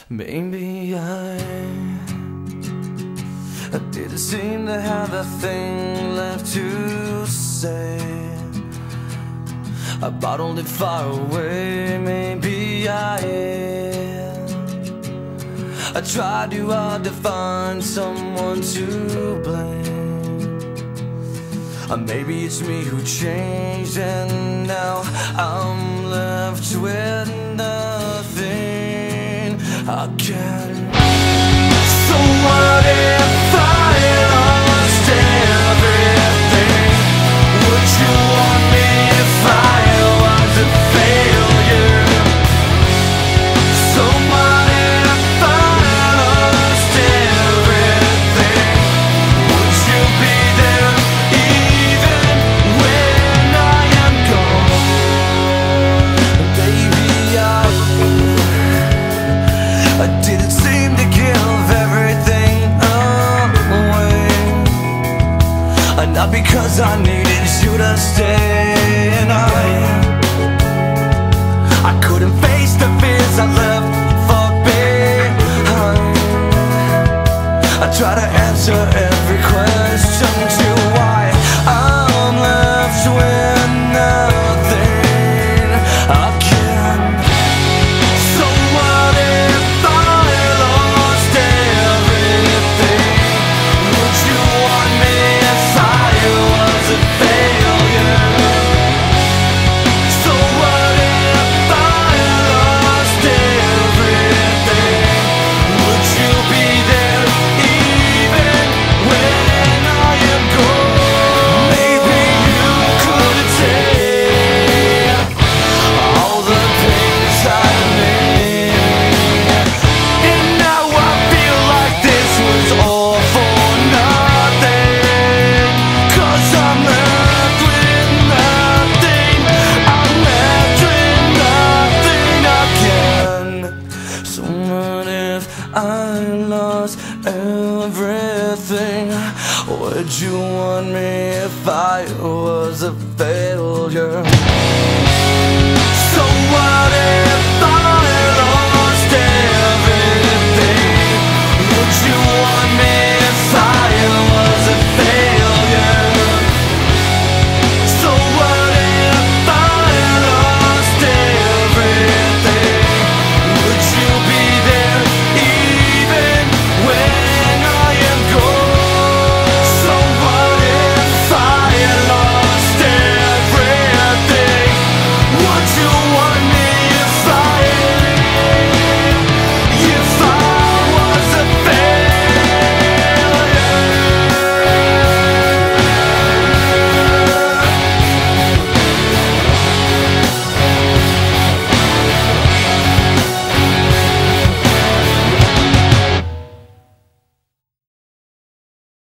Maybe I didn't seem to have a thing left to say. I bottled it far away. Maybe I tried too hard to find someone to blame. Or maybe it's me who changed, and now I'm left with nothing again. So what if I lost everything? Would you want me if I was a failure? So what if I lost everything? Would you be there even when I am gone? Baby, I didn't seem to give everything away, not because I needed you to stay, and I couldn't face the fears I left far behind. I try to answer every question to why I'm left with nothing again. So what if I lost everything? Would you want me if I was a failure? So what if I lost everything? Would you be there even when I am gone? Maybe you could take all the things I made, and now I feel like this was all for nothing. 'Cause I'm left with nothing. I'm left with nothing again. So what if I lost everything? Would you want me if I was a failure?